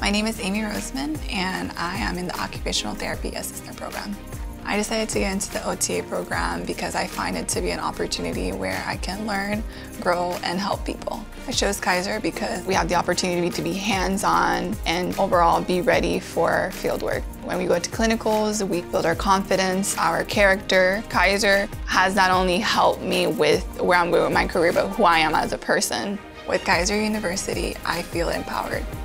My name is Amy Rosemond, and I am in the Occupational Therapy Assistant Program. I decided to get into the OTA program because I find it to be an opportunity where I can learn, grow, and help people. I chose Keiser because we have the opportunity to be hands-on and overall be ready for fieldwork. When we go to clinicals, we build our confidence, our character. Keiser has not only helped me with where I'm going with my career, but who I am as a person. With Keiser University, I feel empowered.